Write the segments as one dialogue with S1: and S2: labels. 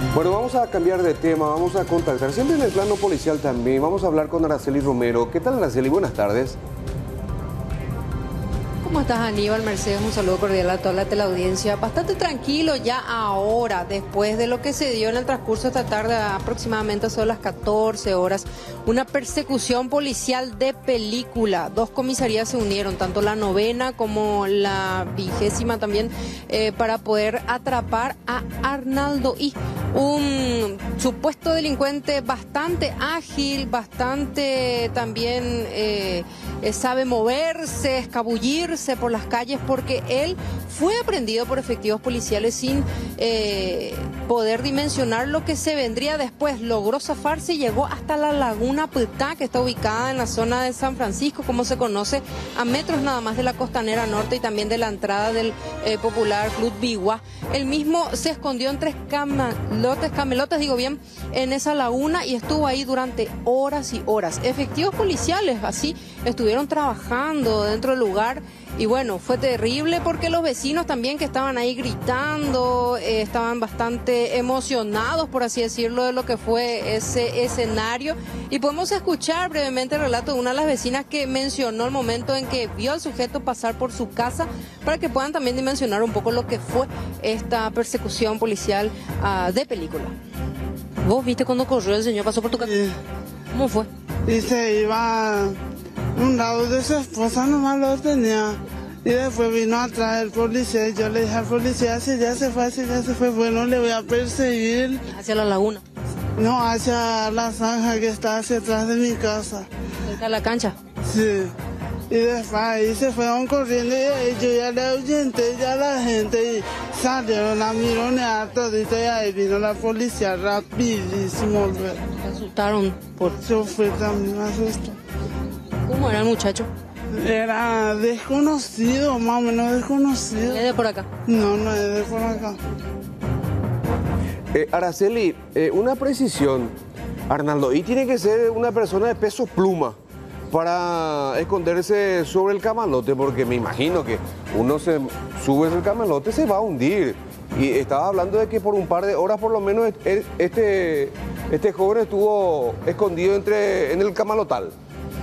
S1: Bueno, vamos a cambiar de tema, vamos a contactar, siempre en el plano policial también, vamos a hablar con Araceli Romero. ¿Qué tal, Araceli? Buenas tardes.
S2: ¿Cómo estás, Aníbal? Mercedes, un saludo cordial a toda la teleaudiencia. Bastante tranquilo ya ahora, después de lo que se dio en el transcurso de esta tarde, aproximadamente son las 14 horas. Una persecución policial de película. Dos comisarías se unieron, tanto la 9ª como la 20ª también, para poder atrapar a Arnaldo I, un supuesto delincuente bastante ágil, bastante también sabe moverse, escabullirse por las calles, porque él fue aprehendido por efectivos policiales sin poder dimensionar lo que se vendría después. Logró zafarse y llegó hasta la Laguna Putá, que está ubicada en la zona de San Francisco, como se conoce, a metros nada más de la Costanera Norte y también de la entrada del popular Club Biguá. Él mismo se escondió entre camelotes, digo bien, en esa laguna, y estuvo ahí durante horas y horas. Efectivos policiales así estuvieron trabajando dentro del lugar. Y bueno, fue terrible porque los vecinos también, que estaban ahí gritando, estaban bastante emocionados, por así decirlo, de lo que fue ese escenario. Y podemos escuchar brevemente el relato de una de las vecinas que mencionó el momento en que vio al sujeto pasar por su casa, para que puedan también dimensionar un poco lo que fue esta persecución policial de película. ¿Vos viste cuando corrió el señor, pasó por tu casa?
S3: Sí.
S2: ¿Cómo fue?
S3: Y se iba un lado de su esposa, nomás lo tenía. Y después vino a traer el policía y yo le dije al policía, si ya se fue, bueno, le voy a perseguir.
S2: ¿Hacia la laguna?
S3: No, hacia la zanja que está hacia atrás de mi casa.
S2: ¿Cerca de la cancha?
S3: Sí. Y después ahí se fueron corriendo y yo ya le ahuyenté ya a la gente y salieron a mironear todito y ahí vino la policía rapidísimo.
S2: ¿Se asustaron?
S3: Yo fui también, me asustó.
S2: ¿Cómo era el muchacho?
S3: Era desconocido, más o menos desconocido.
S2: ¿Es de por acá?
S3: No, no es de por acá.
S1: Araceli, una precisión. Arnaldo I tiene que ser una persona de peso pluma para esconderse sobre el camalote, porque me imagino que uno se sube el camalote, se va a hundir. Y estaba hablando de que por un par de horas por lo menos este joven estuvo escondido en el camalotal.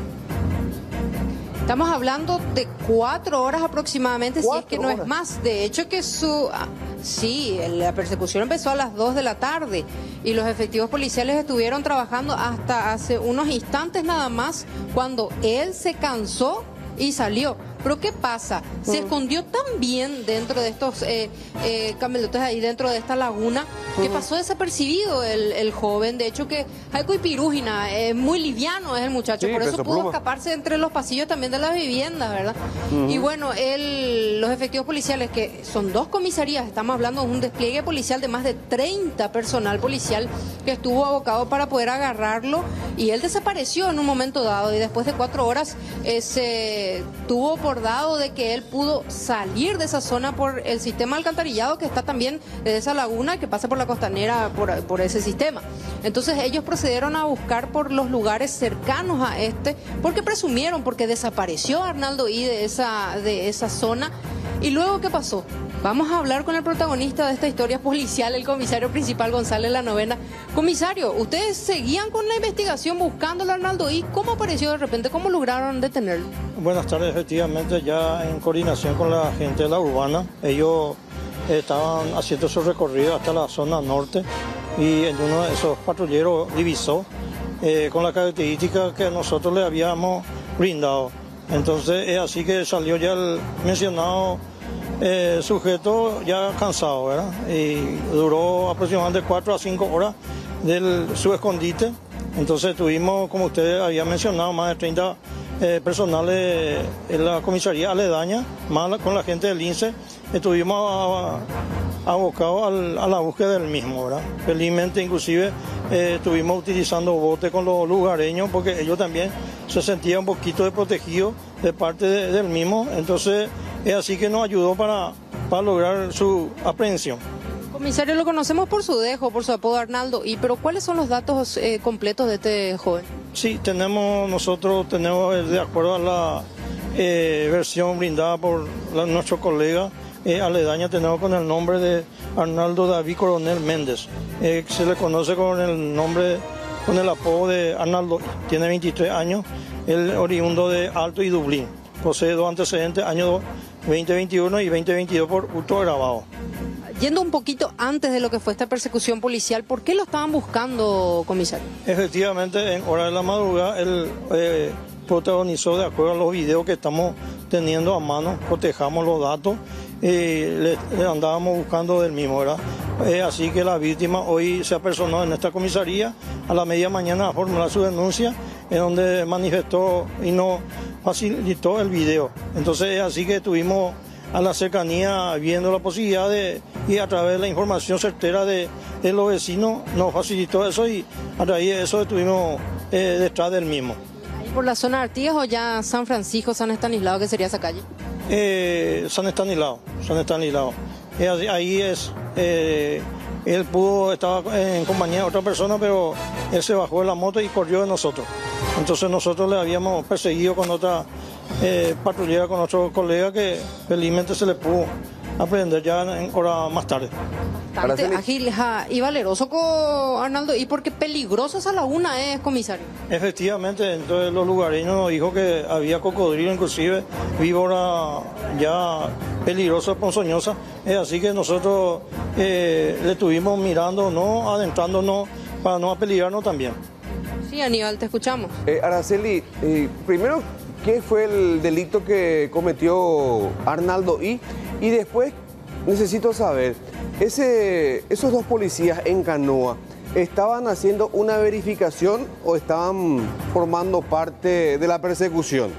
S2: Estamos hablando de 4 horas aproximadamente, si es que no es
S1: horas.
S2: más. De hecho que sí, la persecución empezó a las 2 de la tarde y los efectivos policiales estuvieron trabajando hasta hace unos instantes nada más, cuando él se cansó y salió. Pero ¿qué pasa? Se escondió tan bien dentro de estos camelotes ahí dentro de esta laguna, que pasó desapercibido el joven. De hecho que Jaico y Pirújina, muy liviano es el muchacho,
S1: Sí,
S2: por eso
S1: peso
S2: pudo
S1: pluma.
S2: escaparse entre los pasillos también de las viviendas, ¿verdad? Y bueno, los efectivos policiales, que son 2 comisarías, estamos hablando de un despliegue policial de más de 30 personal policial que estuvo abocado para poder agarrarlo, y él desapareció en un momento dado, y después de 4 horas se tuvo por dado de que él pudo salir de esa zona por el sistema alcantarillado que está también de esa laguna que pasa por la Costanera, por ese sistema. Entonces ellos procedieron a buscar por los lugares cercanos a porque presumieron, porque desapareció Arnaldo I de esa zona. ¿Y luego qué pasó? Vamos a hablar con el protagonista de esta historia policial, el comisario principal González, la 9ª. Comisario, ustedes seguían con la investigación buscando al Arnaldo I. ¿Cómo apareció de repente? ¿Cómo lograron detenerlo?
S4: Buenas tardes, efectivamente, ya en coordinación con la gente de la urbana, ellos estaban haciendo su recorrido hasta la zona norte, y en uno de esos patrulleros divisó con la característica que nosotros le habíamos brindado. Entonces es así que salió ya el mencionado sujeto ya cansado, ¿verdad? Y duró aproximadamente 4 a 5 horas de su escondite. Entonces tuvimos, como usted había mencionado, más de 30 personales en la comisaría aledaña, más con la gente del INSE. Estuvimos abocados a la búsqueda del mismo, ¿verdad? Felizmente, inclusive, estuvimos utilizando botes con los lugareños, porque ellos también se sentían un poquito desprotegidos de parte del mismo. Entonces es así que nos ayudó para lograr su aprehensión.
S2: Comisario, lo conocemos por su dejo, por su apodo Arnaldo I, pero ¿cuáles son los datos completos de este joven?
S4: Sí, nosotros tenemos, de acuerdo a la versión brindada por nuestro colega, aledaña tenemos con el nombre de Arnaldo David Coronel Méndez. Se le conoce con el nombre, con el apodo de Arnaldo. Tiene 23 años, él oriundo de Alto y Dublín. Posee 2 antecedentes, años 2021 y 2022 por hurto agravado.
S2: Yendo un poquito antes de lo que fue esta persecución policial, ¿por qué lo estaban buscando, comisario?
S4: Efectivamente, en hora de la madrugada, él protagonizó de acuerdo a los videos que estamos teniendo a mano, cotejamos los datos y le andábamos buscando del mismo, ¿verdad? Así que la víctima hoy se apersonó en esta comisaría a la media mañana a formular su denuncia, en donde manifestó y nos facilitó el video. Entonces, así que estuvimos a la cercanía viendo la posibilidad de, y a través de la información certera de los vecinos, nos facilitó eso y a raíz de eso estuvimos detrás del mismo.
S2: ¿Ahí por la zona de Artigas o ya San Francisco, San Estanislao, que sería esa calle?
S4: San Estanislao. Ahí es, él estaba en compañía de otra persona, pero él se bajó de la moto y corrió de nosotros. Entonces nosotros le habíamos perseguido con otra patrullera, con otro colega que felizmente se le pudo aprender ya en hora más tarde.
S2: Bastante ágil y valeroso con Arnaldo, y porque peligroso esa laguna es, comisario.
S4: Efectivamente, entonces los lugareños nos dijo que había cocodrilo, inclusive víbora ya peligrosa, ponzoñosa, así que nosotros le estuvimos mirando, no adentrándonos para no apeligrarnos también.
S2: Sí, Aníbal, te escuchamos.
S1: Araceli, primero, ¿qué fue el delito que cometió Arnaldo I? Y después necesito saber, esos 2 policías en canoa, ¿estaban haciendo una verificación o estaban formando parte de la persecución?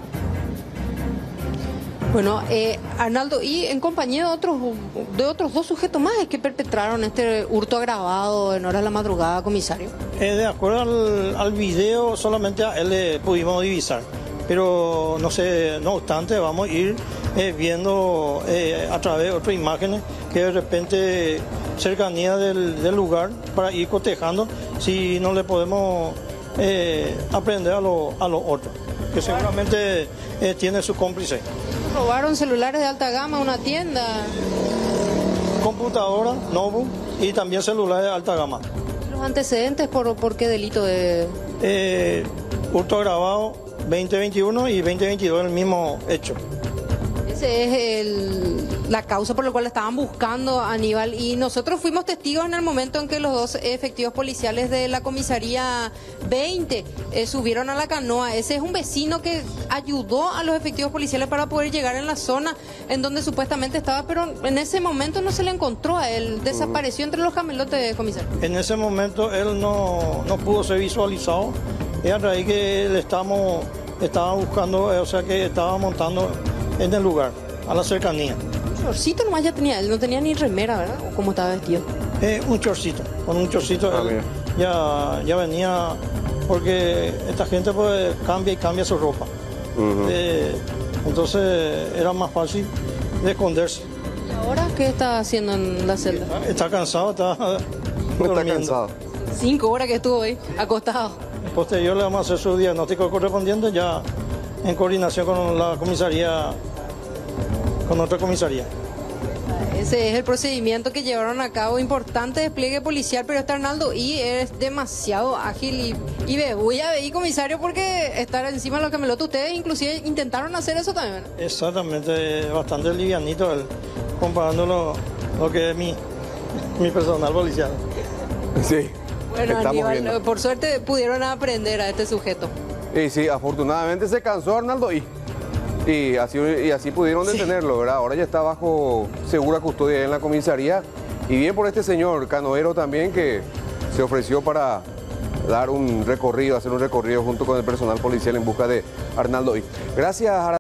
S2: Bueno, Arnaldo I, en compañía de otros 2 sujetos más que perpetraron este hurto agravado en horas de la madrugada, comisario.
S4: De acuerdo al video, solamente a él le pudimos divisar. Pero no obstante, vamos a ir viendo a través de otras imágenes que de repente cercanía del lugar para ir cotejando si no le podemos aprender a los otros, que seguramente tiene su cómplice.
S2: Robaron celulares de alta gama a una tienda.
S4: Computadora, notebook y también celulares de alta gama.
S2: ¿Los antecedentes por qué delito de...?
S4: Hurto agravado 2021 y 2022 el mismo hecho.
S2: Ese es la causa por la cual estaban buscando a Aníbal, y nosotros fuimos testigos en el momento en que los 2 efectivos policiales de la comisaría 20 subieron a la canoa. Ese es un vecino que ayudó a los efectivos policiales para poder llegar en la zona en donde supuestamente estaba, pero en ese momento no se le encontró a él, desapareció entre los camelotes, comisario. En
S4: ese momento él no pudo ser visualizado, y a raíz que él estaba buscando, o sea que estaba montando en el lugar, a la cercanía.
S2: Un chorcito nomás ya tenía, él no tenía ni remera, ¿verdad? ¿O cómo estaba vestido?
S4: Un chorcito, con un chorcito él ya venía, porque esta gente pues cambia su ropa. Entonces era más fácil de esconderse.
S2: ¿Y ahora qué está haciendo en la celda?
S4: Está cansado, está durmiendo.
S1: Cansado.
S2: 5 horas que estuvo ahí, acostado.
S4: Posterior le vamos a hacer su diagnóstico correspondiente ya en coordinación con la comisaría, con otra comisaría.
S2: Ese es el procedimiento que llevaron a cabo, importante despliegue policial, pero este Arnaldo I es demasiado ágil y voy a ver, comisario, porque estar encima de los camelotes, ustedes inclusive intentaron hacer eso también, ¿verdad?
S4: Exactamente, bastante livianito él, comparando lo que es mi personal policial.
S1: Sí.
S2: Bueno, Aníbal, por suerte pudieron aprender a este sujeto.
S1: Y sí, afortunadamente se cansó Arnaldo I. Y así pudieron detenerlo, ¿verdad? Ahora ya está bajo segura custodia en la comisaría. Y bien por este señor canoero también, que se ofreció para hacer un recorrido junto con el personal policial en busca de Arnaldo I. Gracias.